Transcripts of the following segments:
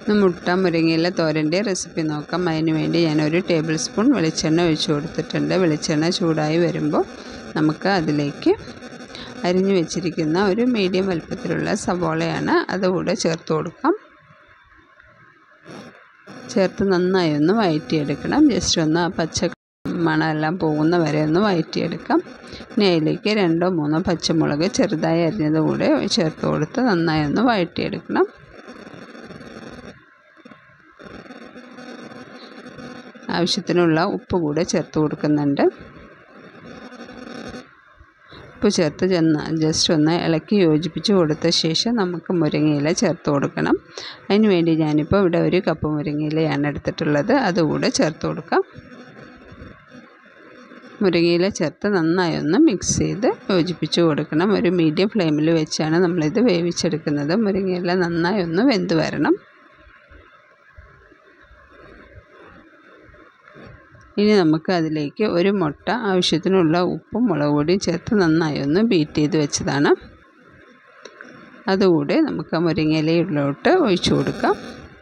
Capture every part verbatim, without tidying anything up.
മുട്ട മുരിങ്ങയില തോരൻ്റെ റെസിപ്പി നോക്കാം. അതിന് വേണ്ടി ഞാനൊരു ടേബിൾ സ്പൂൺ വെളിച്ചെണ്ണ ഒഴിച്ചു കൊടുത്തിട്ടുണ്ട്. വെളിച്ചെണ്ണ ചൂടായി വരുമ്പോൾ നമുക്ക് അതിലേക്ക് അരിഞ്ഞു വെച്ചിരിക്കുന്ന ഒരു മീഡിയം വലുപ്പത്തിലുള്ള സവോളയാണ് അതുകൂടെ ചേർത്ത് കൊടുക്കാം. ചേർത്ത് നന്നായി ഒന്ന് വഴറ്റിയെടുക്കണം. ജസ്റ്റ് ഒന്ന് പച്ച മണമെല്ലാം പോകുന്ന വരെ ഒന്ന് വഴറ്റിയെടുക്കാം. ഇനി അതിലേക്ക് രണ്ടോ മൂന്നോ പച്ചമുളക് ചെറുതായി അരിഞ്ഞത് കൂടെ ചേർത്ത് കൊടുത്ത് നന്നായി ഒന്ന് വഴറ്റിയെടുക്കണം. ആവശ്യത്തിനുള്ള ഉപ്പ് കൂടെ ചേർത്ത് കൊടുക്കുന്നുണ്ട്. ഉപ്പ് ചേർത്ത് ചെന്ന് ജസ്റ്റ് ഒന്ന് ഇളക്കി യോജിപ്പിച്ച് കൊടുത്ത ശേഷം നമുക്ക് മുരിങ്ങയില ചേർത്ത് കൊടുക്കണം. അതിന് വേണ്ടി ഞാനിപ്പോൾ ഇവിടെ ഒരു കപ്പ് മുരിങ്ങയിലയാണ് എടുത്തിട്ടുള്ളത്. അതുകൂടെ ചേർത്ത് കൊടുക്കാം. മുരിങ്ങയില ചേർത്ത് നന്നായി ഒന്ന് മിക്സ് ചെയ്ത് യോജിപ്പിച്ച് കൊടുക്കണം. ഒരു മീഡിയം ഫ്ലെയിമിൽ വെച്ചാണ് നമ്മളിത് വേവിച്ചെടുക്കുന്നത്. മുരിങ്ങയില നന്നായി ഒന്ന് വെന്ത് വരണം. ഇനി നമുക്ക് അതിലേക്ക് ഒരു മുട്ട, ആവശ്യത്തിനുള്ള ഉപ്പും മുളക് പൊടിയും ചേർത്ത് നന്നായി ഒന്ന് ബീറ്റ് ചെയ്ത് വെച്ചതാണ്. അതുകൂടെ നമുക്ക് മുരിങ്ങയിലയിലോട്ട് ഒഴിച്ചു കൊടുക്കാം.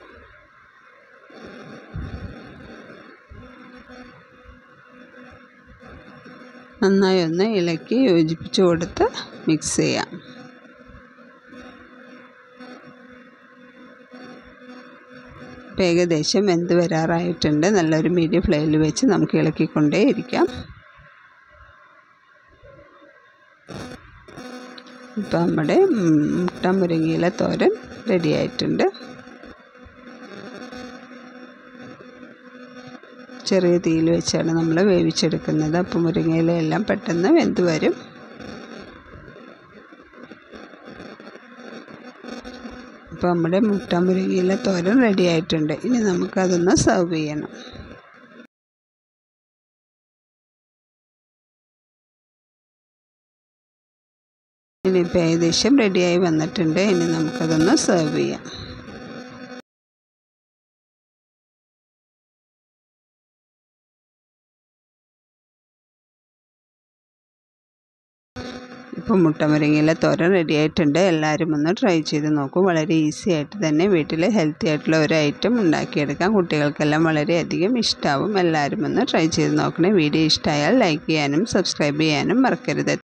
നന്നായി ഒന്ന് ഇളക്കി യോജിപ്പിച്ച് കൊടുത്ത് മിക്സ് ചെയ്യാം. ഇപ്പോൾ ഏകദേശം വെന്ത് വരാറായിട്ടുണ്ട്. നല്ലൊരു മീഡിയം ഫ്ലെയിമിൽ വെച്ച് നമുക്ക് ഇളക്കിക്കൊണ്ടേ ഇരിക്കാം. ഇപ്പോൾ നമ്മുടെ മുട്ട മുരിങ്ങയില തോരൻ റെഡി ആയിട്ടുണ്ട്. ചെറിയ തീയിൽ വെച്ചാണ് നമ്മൾ വേവിച്ചെടുക്കുന്നത്. അപ്പോൾ മുരിങ്ങയില എല്ലാം പെട്ടെന്ന് വെന്ത് വരും. ഇപ്പോൾ നമ്മുടെ മുട്ട മുരിങ്ങയില തോരൻ റെഡി ആയിട്ടുണ്ട്. ഇനി നമുക്കതൊന്ന് സെർവ് ചെയ്യണം. ഇനിയിപ്പോൾ ഏകദേശം റെഡിയായി വന്നിട്ടുണ്ട്. ഇനി നമുക്കതൊന്ന് സെർവ് ചെയ്യാം. ഇപ്പോൾ മുട്ട മുരിങ്ങയില തോരൻ റെഡി ആയിട്ടുണ്ട്. എല്ലാവരും ഒന്ന് ട്രൈ ചെയ്ത് നോക്കൂ. വളരെ ഈസി ആയിട്ട് തന്നെ വീട്ടിൽ ഹെൽത്തി ആയിട്ടുള്ള ഒരു ഐറ്റം ഉണ്ടാക്കിയെടുക്കാം. കുട്ടികൾക്കെല്ലാം വളരെയധികം ഇഷ്ടമാവും. എല്ലാവരും ഒന്ന് ട്രൈ ചെയ്ത് നോക്കണേ. വീഡിയോ ഇഷ്ടമായാൽ ലൈക്ക് ചെയ്യാനും സബ്സ്ക്രൈബ് ചെയ്യാനും മറക്കരുത്.